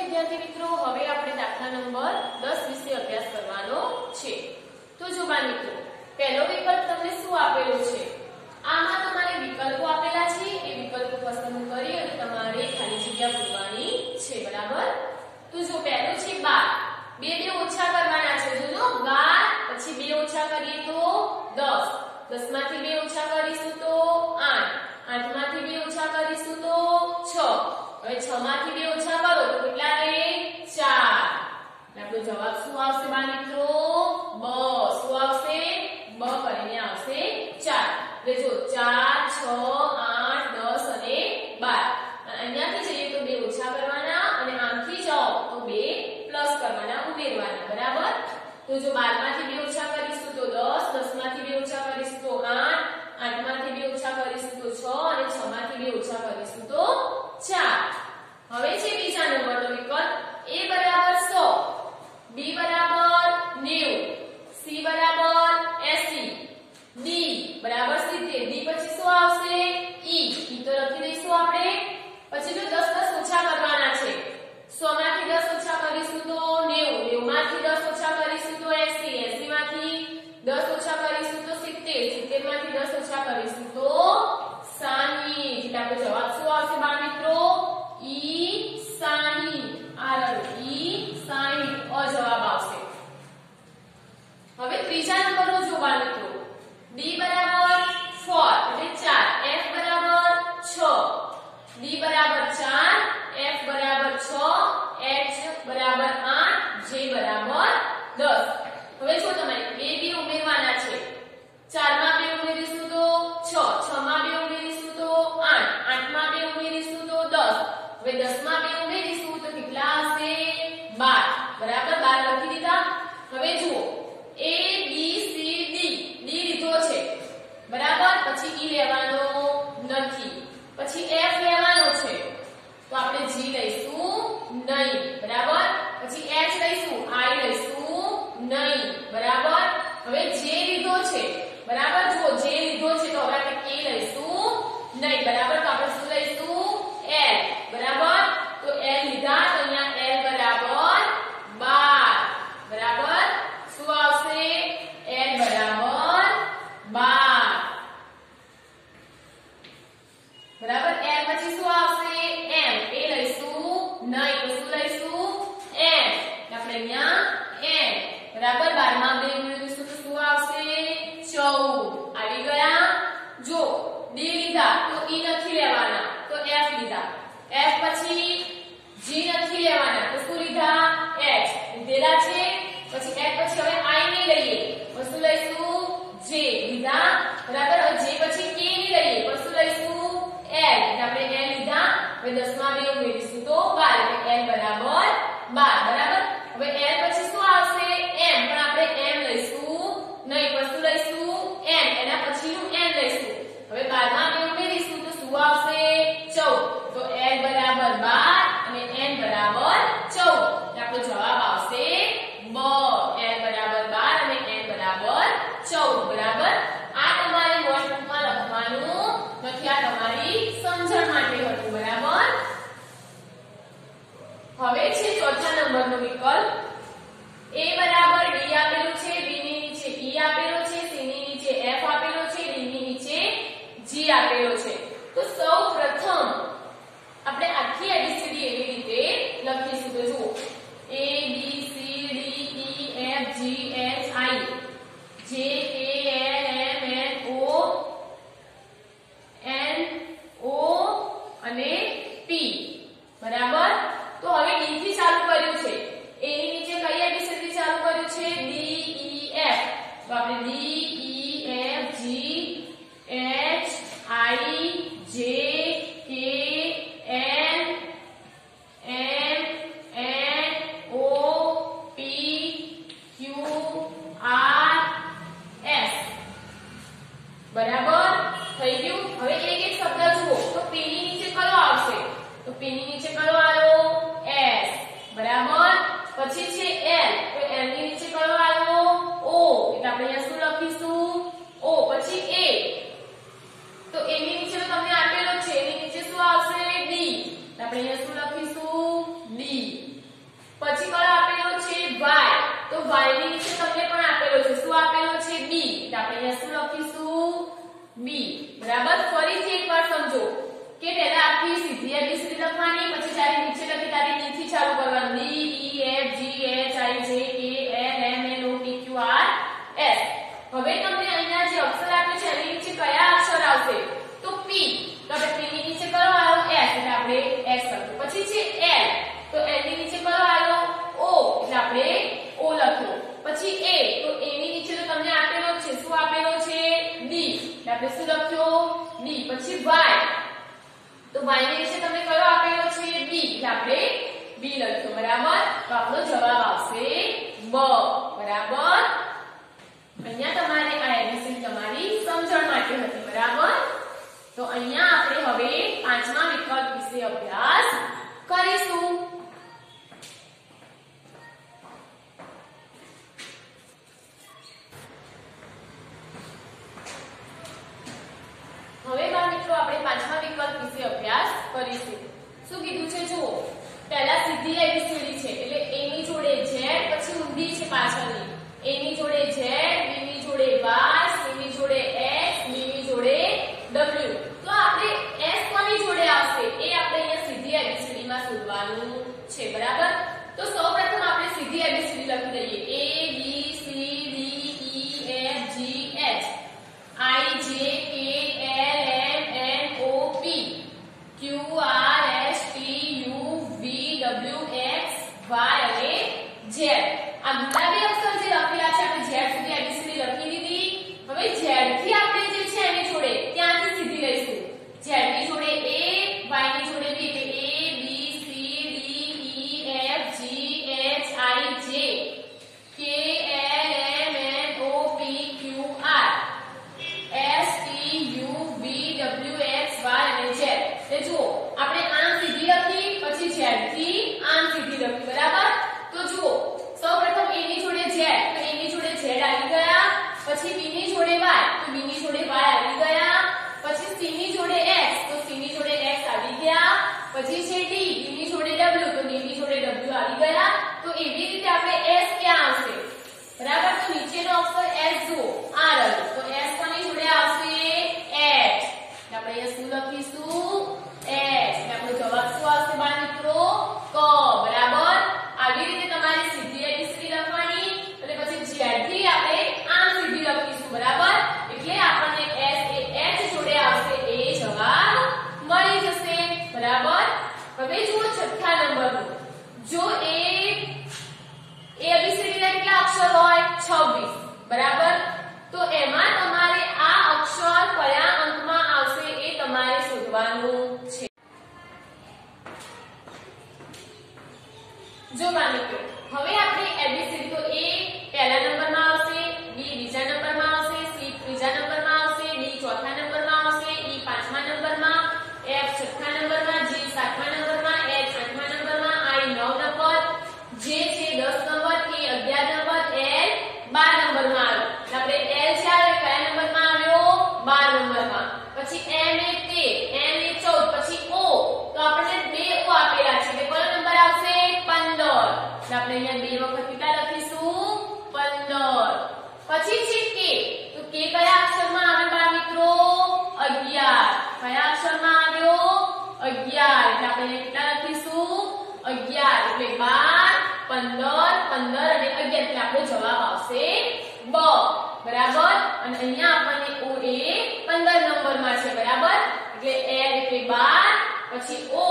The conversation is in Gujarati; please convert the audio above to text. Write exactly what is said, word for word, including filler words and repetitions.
વિદ્યાર્થી મિત્રો, હવે આપણે દાખલા નંબર દસ વિશે અભ્યાસ કરવાનો છે। તો જો બા મિત્રો, પહેલો વિકલ્પ તમને શું આપેલો છે? આમાં તમારે વિકલ્પો આપેલા છે, એ વિકલ્પો પસંદ કરી અને તમારે ખાલી જગ્યા પૂરવાની છે, બરાબર? તો જો પહેલો છે બાર, બે બે ઓછા કરવાના છે। જોજો, બાર પછી બે ઓછા કરીએ તો દસ, દસ માંથી બે ઓછા કરીશું તો આઠ, આઠ માંથી બે ઓછા કરીશું તો છ, હવે છ માંથી બે ઓછા કરો તો કેટલા રહે? ચાર। આપણો જવાબ શું આવશે બા મિત્રો? બ। શું આવશે? બ કરીને આવશે ચાર। એટલે જો ચાર, છ, આઠ, દસ અને બાર। અહીંયાથી જઈએ તો બે ઓછા કરવાના અને આમથી જાઓ તો બે પ્લસ કરવાના, ઉમેરવાના, બરાબર? તો જો બાર માંથી બે ઓછા કરીશું તો દસ, દસ માંથી બે ઓછા કરીશું તો આઠ, આઠ માંથી બે ઓછા કરીશું તો છ અને છ માંથી બે ઓછા કરીશું તો ચાર। હવે છે બીજા નંબરનો વિકલ્પ, a બરાબર સો, b બરાબર નેવું, c બરાબર એંસી, d બરાબર સિત્તેર। d પછી શું આવશે? e, e તો લખી દઈશું આપણે। પછી જો દસ દસ ઓછા કરવાના છે, સો માંથી દસ ઓછા કરીશું તો નેવું, નેવું માંથી દસ ઓછા કરીશું તો એંસી, એંસી માંથી દસ ઓછા કરીશું તો સિત્તેર, સિત્તેર માંથી દસ ઓછા કરીશું તો સાહીઠ। એટલે આપણો જવાબ શું આવશે બા મિત્રો? ઈ સાહીઠ। આ રહ્યો ઈ સાહીઠ, અ જવાબ આવશે। હવે ત્રીજા નંબરનો જો બા મિત્રો, d બરાબર ચાર એટલે ચાર, f બરાબર છ, d બરાબર ચાર, f બરાબર છ, h બરાબર આઠ, j બરાબર દસ। હવે જો તમારે બે બે ઉમેરવાના છે, ચાર માં બે ઉમેરીશું તો છ, છ માં બે ઉમેરીશું તો આઠ, આઠ માં બે ઉમેરીશું તો દસ, હવે દસ માં બે ઉમેરીશું તો કેટલા હશે? બાર, બરાબર? બાર લખી દીધા। હવે જુઓ, a b c d, d લીધો છે, બરાબર? પછી e લેવાનો નથી, પછી f લેવાનો છે તો આપણે g લઈશું નહીં, બરાબર? પછી h લઈશું, i લઈશું નહીં, બરાબર? હવે j લીધો છે, બરાબર? જો j લીધો છે તો હવે આપણે k લઈશું નહીં, બરાબર? તો આપણે શું લઈશું? l, બરાબર? તો l લીધા તો અહીંયા l બરાબર બાર, બરાબર? શું આવશે? l બરાબર બાર, બરાબર? l પછી શું આવશે? m, a લઈશું નહીં તો શું લઈશું? n, આપણે અહીંયા n, બરાબર? બાર માં બે ઉમેરીશું તો શું આવશે? ચૌદ। આવી ગયા? જો d લીધા તો e નથી લેવાના તો f લીધા, f પછી g નથી લેવાના તો શું લીધા? h લીધેલા છે। પછી h પછી હવે i નહીં લઈએ તો શું લઈશું? j લીધા, બરાબર? હવે j પછી k નહીં લઈએ તો શું લઈશું? l, એટલે આપણે l લીધા। હવે દસ માં બે ઉમેરીશું તો બાર, એટલે l બરાબર બાર, બરાબર? હવે l પછી શું આવશે? m, પણ આપણે m લઈશું નહીં, પણ શું લઈશું? n, એના પછીનું n લઈશું। હવે બાર માં બે ઉમેરીશું તો શું આવશે? ચૌદ, તો l બરાબર બાર અને n બરાબર ચૌદ। એટલે આપણો જવાબ આવશે બ, l બરાબર બાર અને n બરાબર ચૌદ, બરાબર? આ તમારે નોટબુકમાં લખવાનું નથી, આ તમારી સમજણ માટે હતું, બરાબર? હવે છે ચોથા નંબરનો વિકલ્પ, a બરાબર d આપેલું છે, b ની નીચે e આપેલો છે, c ની નીચે f આપેલો છે, d ની નીચે g આપેલો છે। તો સૌ પ્રથમ આપણે આખી એબીસીડી એવી રીતે લખીશું તો જુઓ, a b c d e f g h i j k l m n o n o અને p, બરાબર? તો હવે d થી ચાલુ કર્યું છે, a ની નીચે કઈ એબીસીડી ચાલુ કર્યું છે? d e f, તો આપણે d e f g h i j k l m n o p q r s, બરાબર? થઈ ગયું? હવે એક એક શબ્દ જુઓ તો p ની નીચે કયો આવશે? તો p ની નીચે કયો આવ્યો? s, બરાબર? પછી છે l, તો l ની નીચે કયો આવ્યો? o, એટલે આપણે અહીંયા શું લખીશું? o, પછી a, તો a ની નીચે તો તમને આપેલો છે, એની નીચે શું આવશે? d, આપણે અહીંયા શું લખીશું? d। શું લખીશું બી બરાબર ફરીથી એકવાર સમજો કે પહેલા આખી સીધી એબીસીડી લખવાની પછી જ્યારે નીચે લખી ત્યારે ડી થી ચાલુ કરવાનું D E F G H I J K L M N O P Q R S હવે તમને અહીંયા જે અક્ષર આપ્યું છે એની નીચે કયા અક્ષર આવશે તો પી તો આપણે પી ની નીચે કયો આવ્યો એસ એટલે આપણે એસ લખ્યું પછી છે એલ તો એલ ની નીચે કયો આવ્યો ઓ એટલે આપણે ઓ લખ્યો પછી એ તો એ ની નીચે તો તમને આપેલો છે શું આપેલો છે ડી એટલે આપણે શું લખ્યો ડી પછી વાય તો y ની નીચે તમને કયો આપેલો છે b એટલે આપણે b લખ્યો બરાબર તો આપણો જવાબ આવશે બ બરાબર અહીંયા તમારે આ એબીસીડી તમારી સમજણ માટે હતી બરાબર તો અહીંયા આપણે હવે પાંચમા વિકલ્પ વિશે અભ્યાસ કરીશું હવે બાળ મિત્રો આપણે પાંચમા વિકલ્પ વિશે અભ્યાસ કરીશું શું કીધું છે જુઓ પહેલા સીધી એબીસીડી છે એટલે a ની જોડે z પછી ઊંધી છે પાછળની a ની જોડે z b ની જોડે y c ની જોડે x d ની જોડે w તો આપણે s કોની જોડે આવશે એ આપણે અહીંયા સીધી એબીસીડી માં શોધવાનું છે બરાબર તો સૌપ્રથમ આપણે સીધી એબીસીડી લખી દઈએ a b c d e f g h i j k l m n o p q r s t u v w x y અને z આ ગુલાબી અક્ષર જે લખેલા છે આપણે z સુધી એબીસીડી લખી દીધી હવે z થી આપણે જે છે એની જોડે ત્યાંથી સીધી લઈશું z ની જોડે a y ની જોડે b એટલે a b c d e f g h i j k l m n o p q r s t u v w x y અને z તે જુઓ આપણે આમ સીધી લખી પછી z થી આમ સીધી લખી બરાબર તો જુઓ સૌપ્રથમ a ની જોડે z તો a ની જોડે z આવી ગયા પછી b ની જોડે y તો b ની જોડે y આવી ગયા પછી c ની જોડે x તો c ની જોડે x આવી ગયા પછી છે d d ની જોડે w તો d ની જોડે w આવી ગયા તો એવી રીતે આપણે s ક્યાં આવશે બરાબર તો નીચેનો અક્ષર s જુઓ આ રહ્યો તો s કોની જોડે આવશે h આપણે અહીંયા શું લખીશું h એટલે આપણો જવાબ શું આવશે બાળ મિત્રો ક બરાબર આવી રીતે તમારે સીધી એબીસીડી લખવાની અને પછી z થી આપણે આમ સીધી લખીશું બરાબર એટલે આપણને s એ h જોડે આવશે એ જવાબ મળી જશે બરાબર હવે જુઓ છઠ્ઠા નંબરનો જો એ એબીસીડી ના કેટલા અક્ષર હોય છવ્વીસ બરાબર તો એમાં તમારે આ અક્ષર કયા અંકમાં આવશે એ તમારે શોધવાનું છે જો મિત્રો હવે આપણે એબીસીડી તો a પહેલા નંબરમાં આવશે b બીજા નંબરમાં આવશે c ત્રીજા નંબરમાં આવશે d ચોથા નંબરમાં આવશે e પાંચમા નંબરમાં f છઠ્ઠા નંબરમાં g સાતમા નંબરમાં h આઠમા નંબરમાં i નવ નંબર j છે દસ નંબર k અગિયાર નંબર l બાર નંબરમાં આવ્યો આપણે l છે આવે કયા નંબરમાં આવ્યો બાર નંબરમાં પછી m એ તેર n એ ચૌદ પછી o તો આપણે બે o આપેલા છે એટલે કયો નંબર આવશે પંદર એટલે આપણે અહીંયા બે વખત કેટલા લખીશું પંદર પછી છે k તો k કયા અક્ષરમાં આવે બાળ મિત્રો અગિયાર કયા અક્ષરમાં આવ્યો અગિયાર એટલે આપણે કેટલા લખીશું અગિયાર એટલે બાર પંદર પંદર અને અગિયાર એટલે આપણો જવાબ આવશે બ બરાબર અને અહીંયા આપણને o એ પંદર નંબરમાં છે બરાબર એટલે l એટલે બાર પછી o